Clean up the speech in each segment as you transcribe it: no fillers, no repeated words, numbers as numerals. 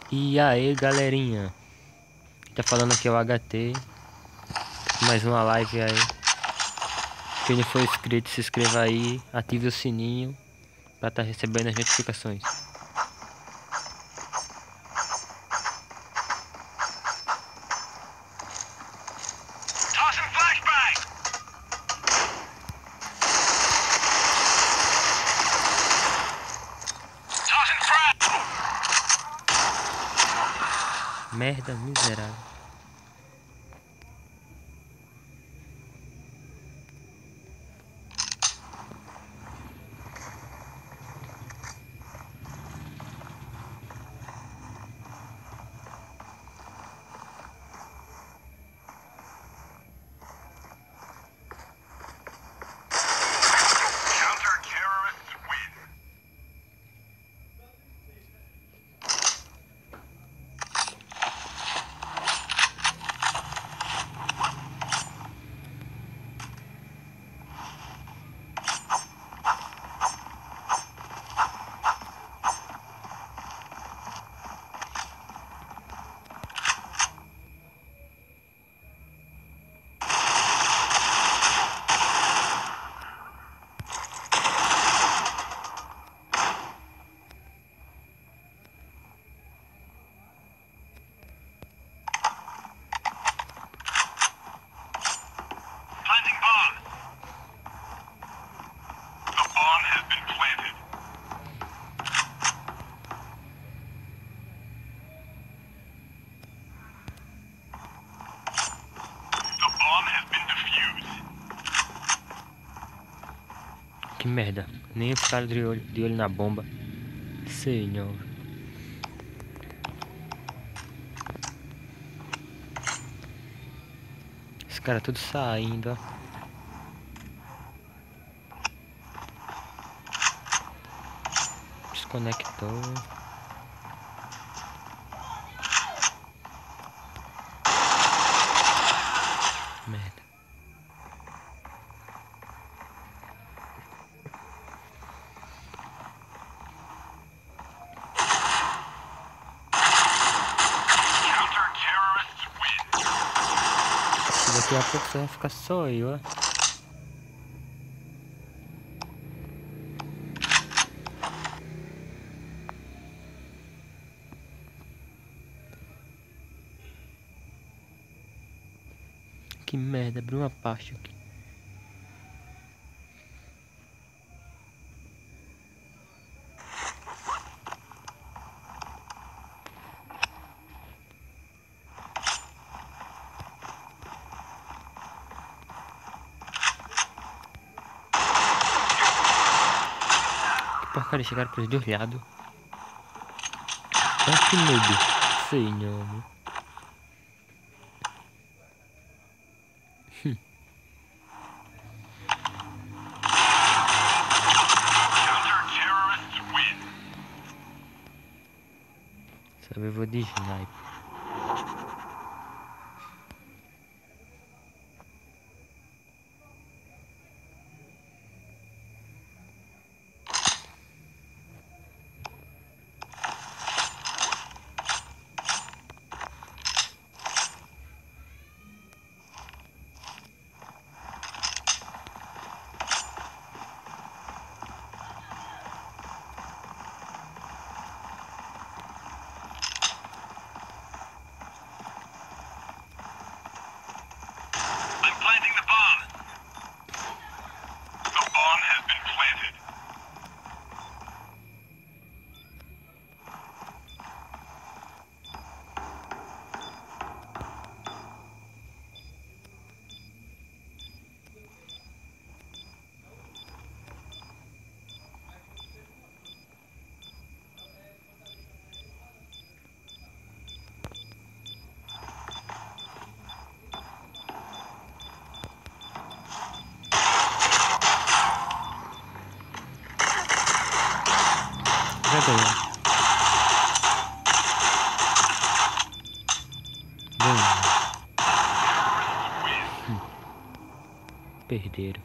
E aí, galerinha, tá falando aqui é o HT, mais uma live aí. Quem não for inscrito, se inscreva aí, ative o sininho pra estar recebendo as notificações. Merda miserável. Que merda, nem ficaram de olho na bomba. Senhor. Esse cara tudo saindo, ó. Desconectou. Merda. Daqui a pouco só vai ficar só eu, ó. Que merda, abriu uma parte aqui. Que porcaria, chegaram pros dois lados. Olha que medo. Senhor. Sabe, eu vou de sniper. Já ganhou. Perderam.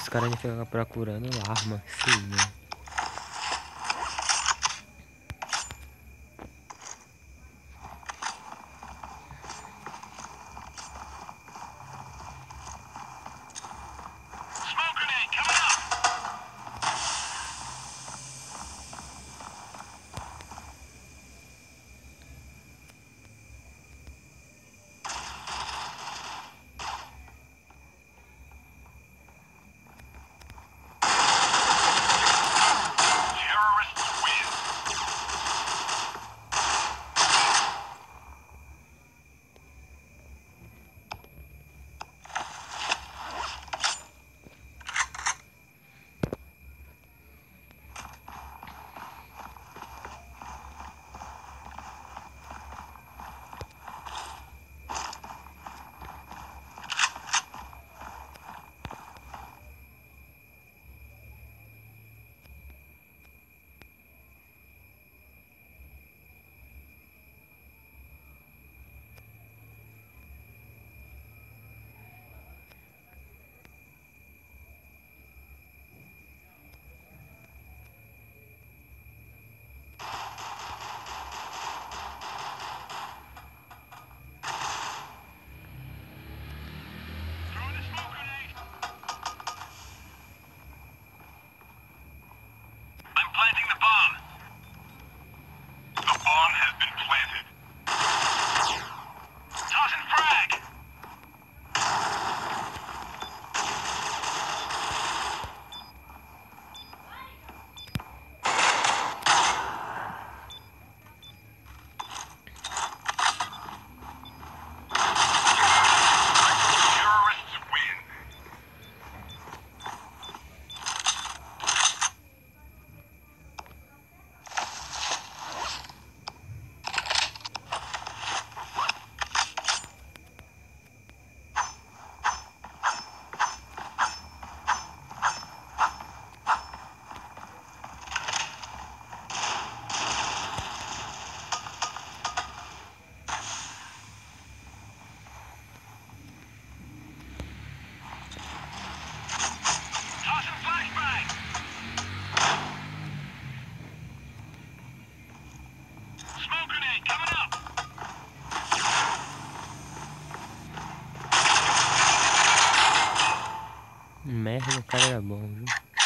caras ainda ficam procurando arma, sim, né? Merda, o cara era bom, viu?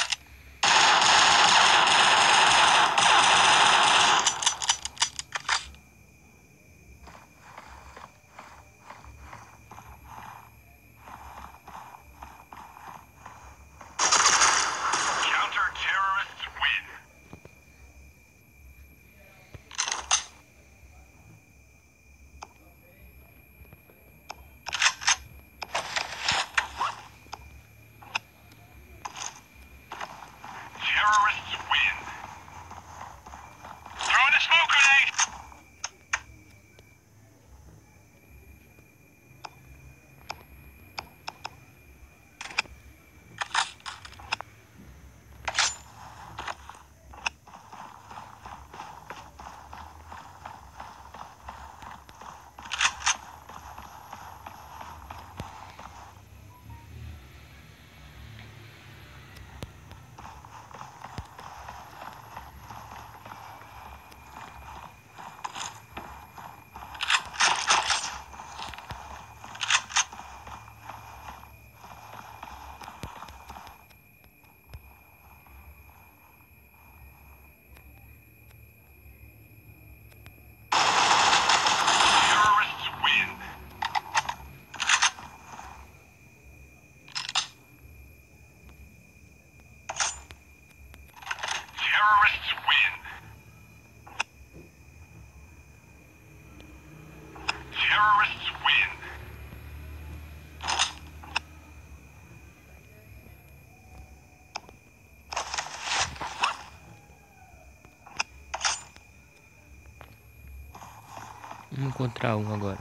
Vamos encontrar um agora.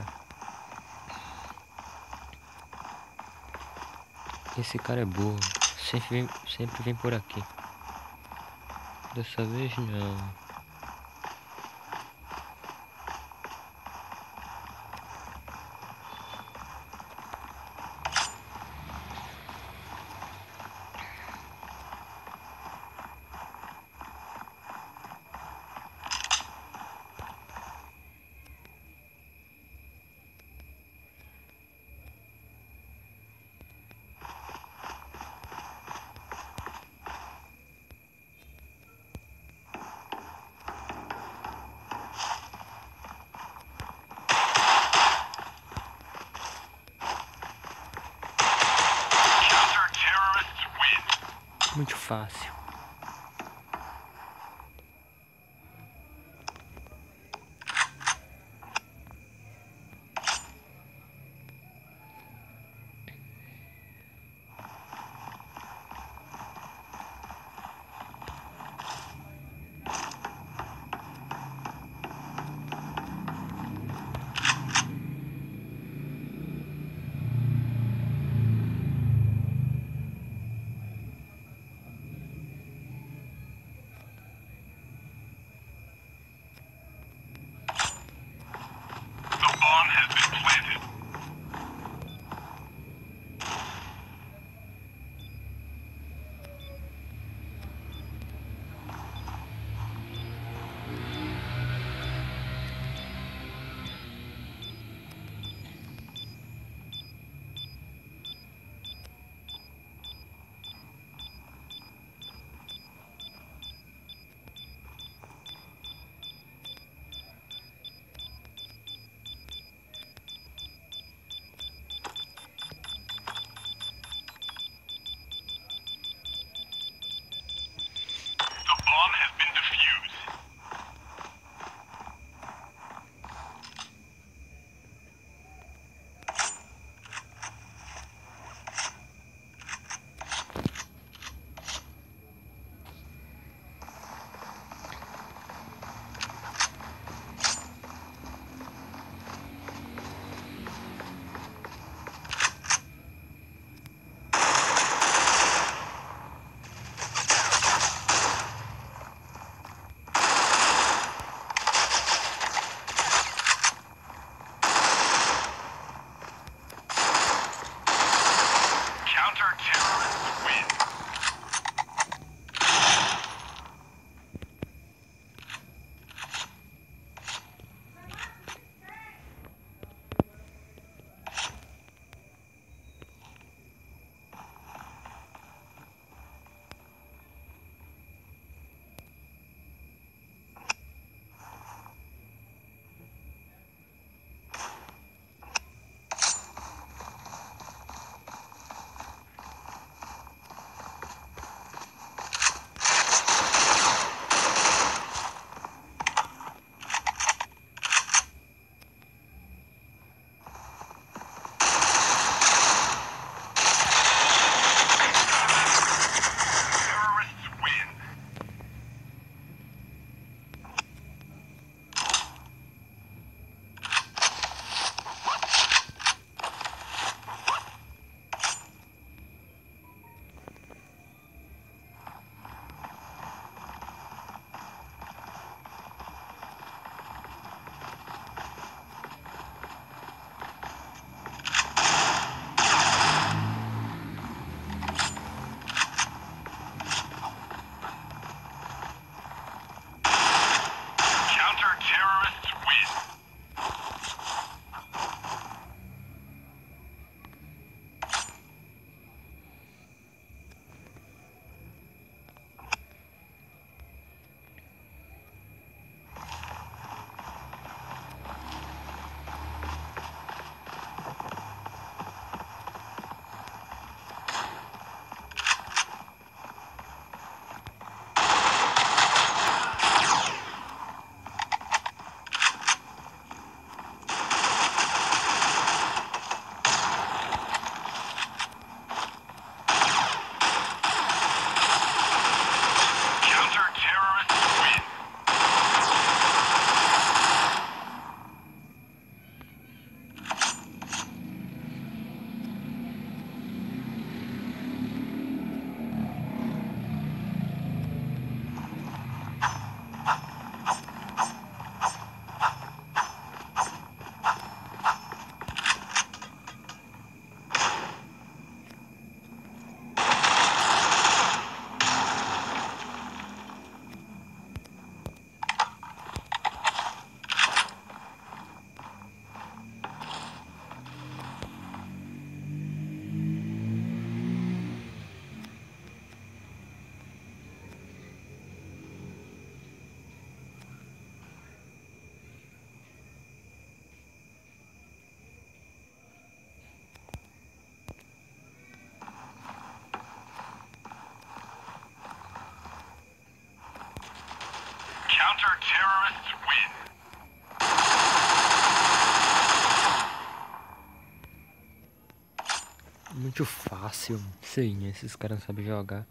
Esse cara é burro. Sempre vem por aqui. Dessa vez não. Muito fácil. Muito fácil. Sim, esses caras não sabem jogar.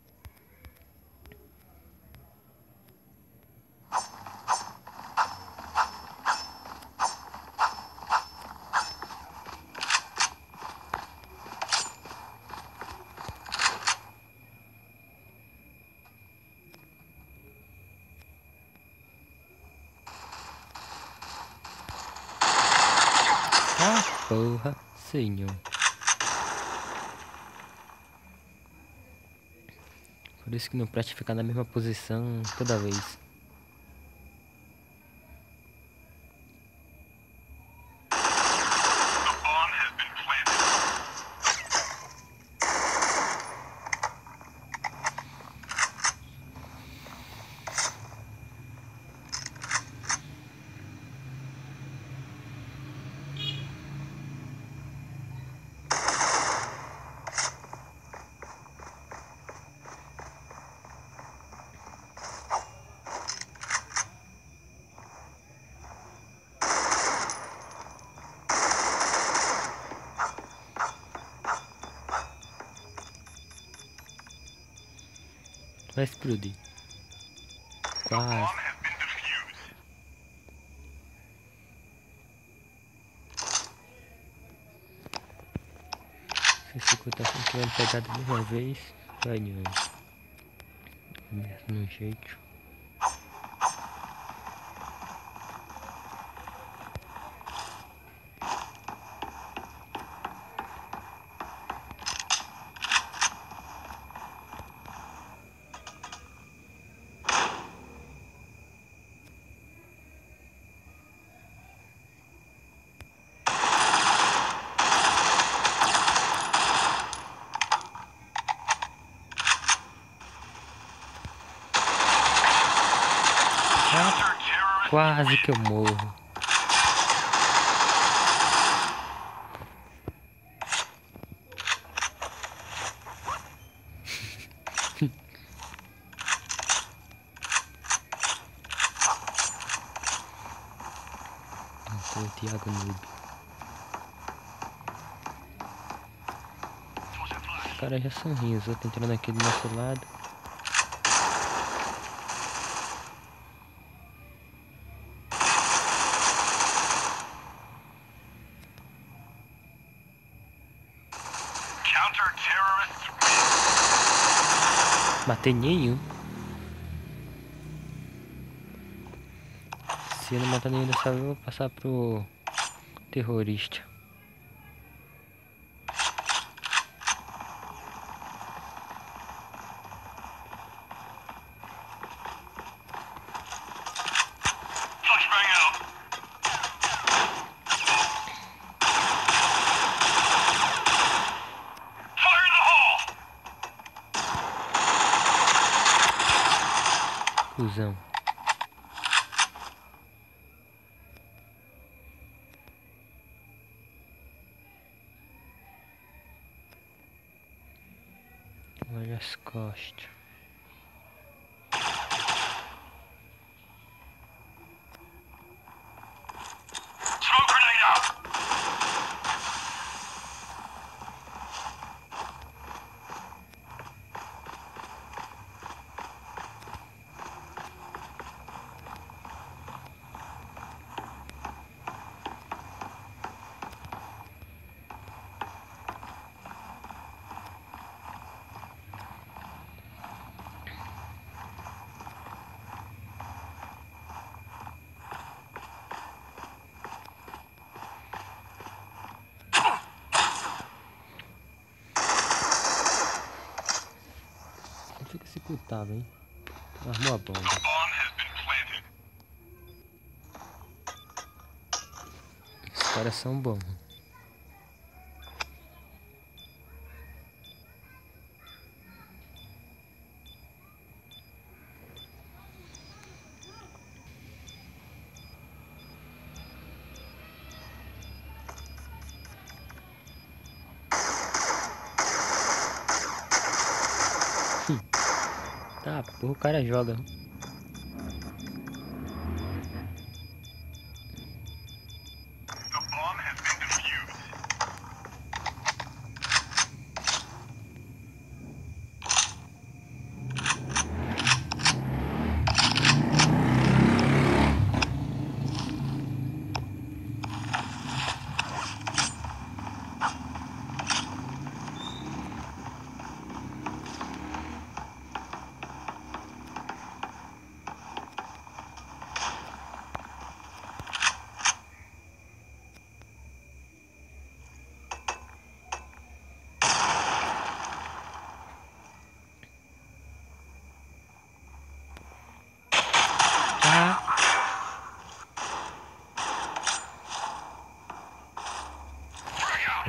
Ah, porra, senhor. Por isso que não presta ficar na mesma posição toda vez. Vai explodir. Quase. Se esse cu tá querendo pegar da mesma vez, vai não. Mesmo jeito. Quase que eu morro. O Thiago Noob. Os caras já são rios, os outros entrando aqui do nosso lado. Matei nenhum. Se eu não matar nenhum dessa vez, eu vou passar pro terrorista. Cusão. Olha as costas. Fica esse putado, hein? Armou a bomba. Os caras são bons. Tá, porra, o cara joga.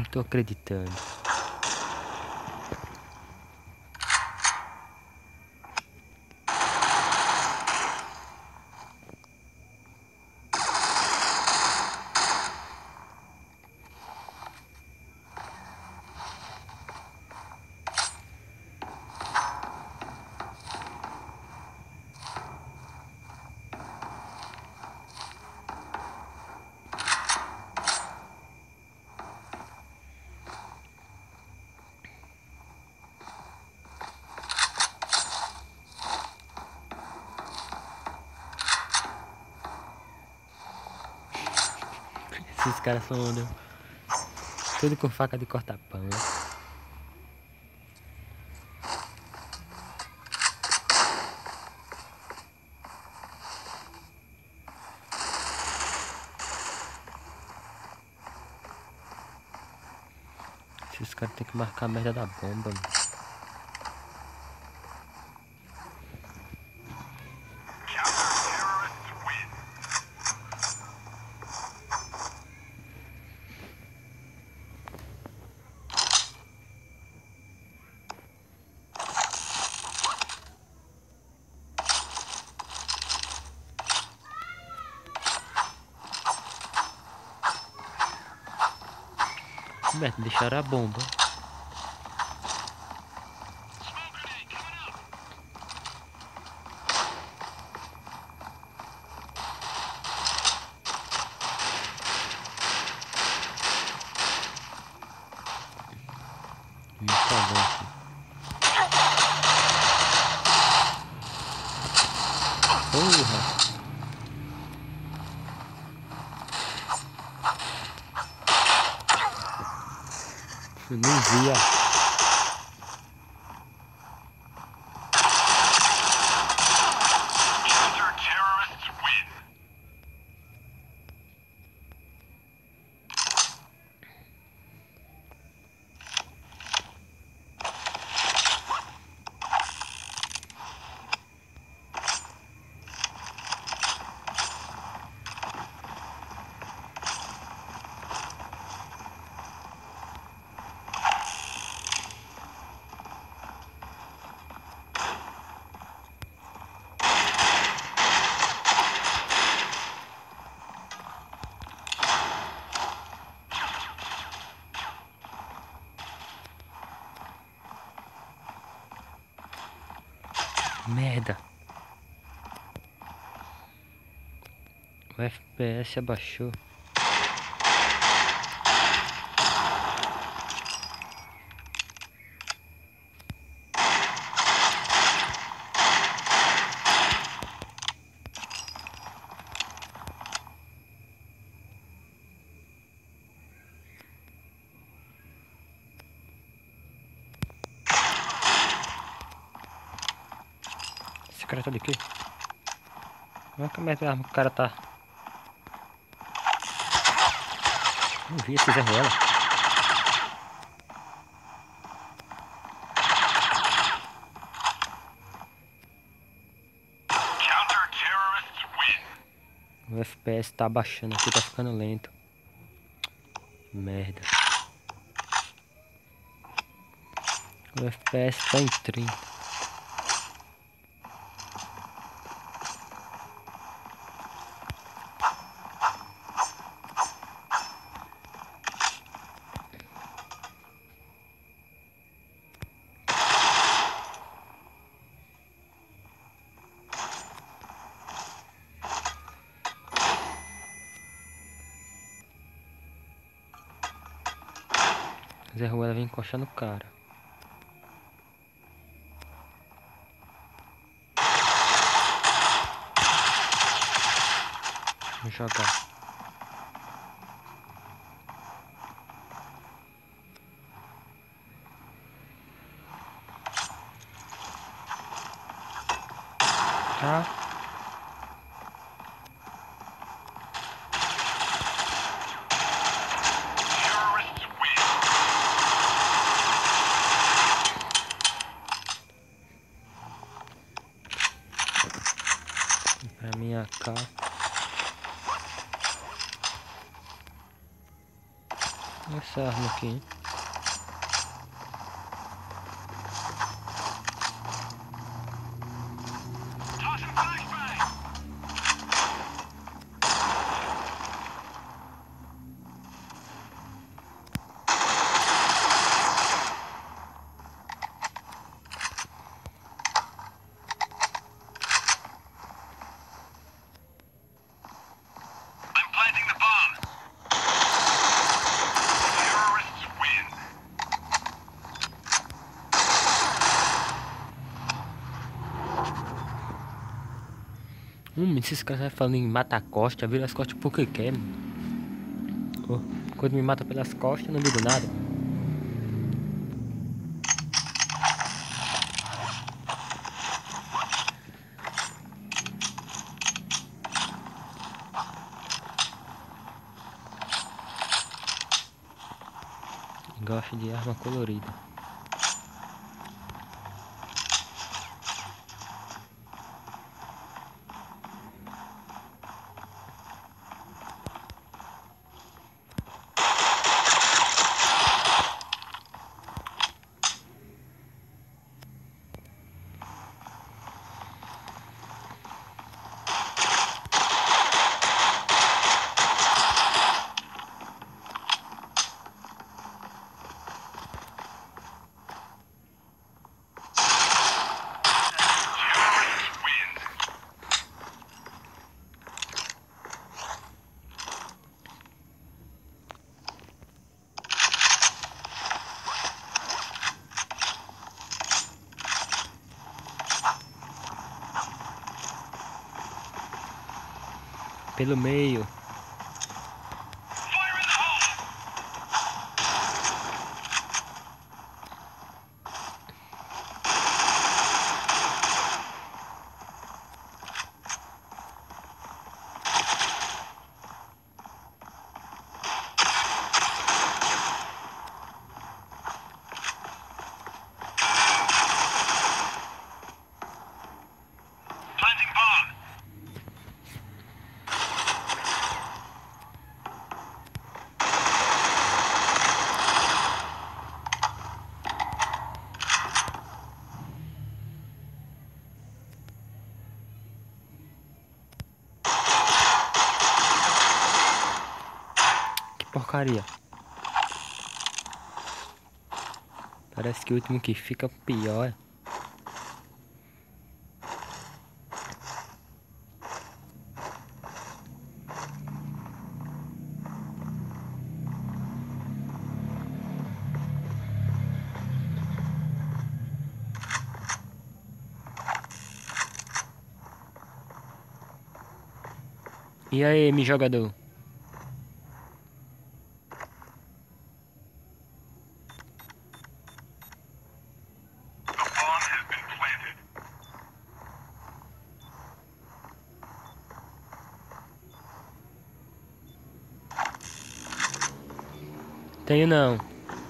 tô acreditando. Esses caras são tudo com faca de cortar pão, né? Esses caras tem que marcar a merda da bomba, mano. Beto, deixaram a bomba. Me falou aqui. Porra! Eu nem via. Merda. O FPS abaixou. Esse cara tá de quê? Olha como é que a arma que o cara tá. Não vi esse Zé Ruela. O FPS tá abaixando aqui, tá ficando lento. Merda. O FPS tá em 30. Zé Ruela vem encoxar no cara. Vou jogar. Tá. Pra minha AK. Essa arma aqui, hein? Esses caras falando em matar a costa, vira as costas porque quer, mano. Quando me mata pelas costas, não digo nada. Gosto de arma colorida. Pelo meio. Porcaria. Parece que o último que fica pior. E aí, me jogador? Tenho não.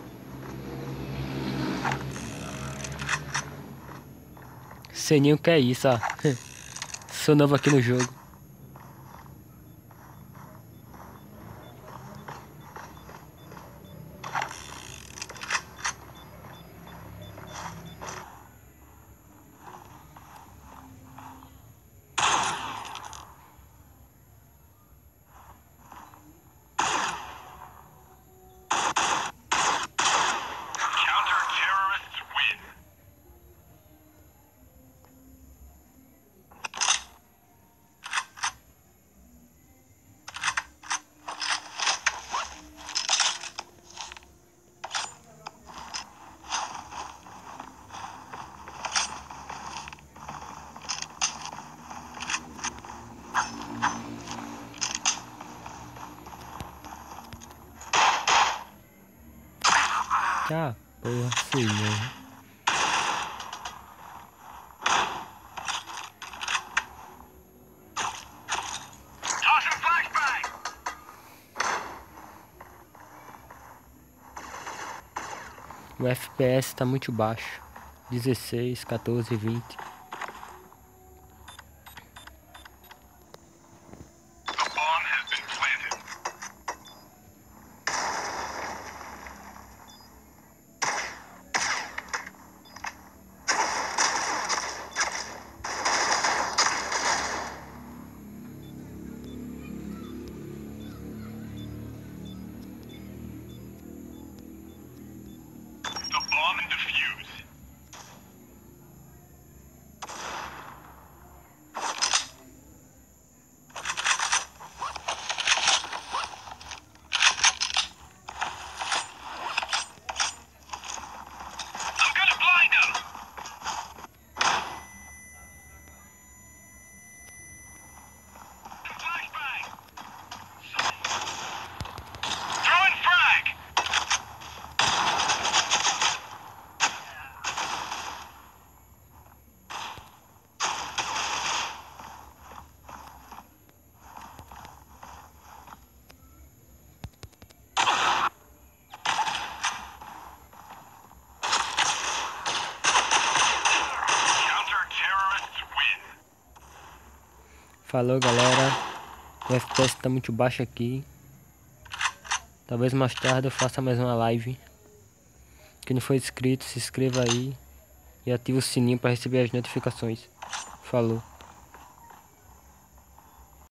Sei nem o que é isso, ó. Sou novo aqui no jogo. Ah, porra, sei mesmo. O FPS tá muito baixo. 16, 14, 20. Falou, galera. O FPS tá muito baixo aqui. Talvez mais tarde eu faça mais uma live. Quem não for inscrito, se inscreva aí. E ative o sininho para receber as notificações. Falou.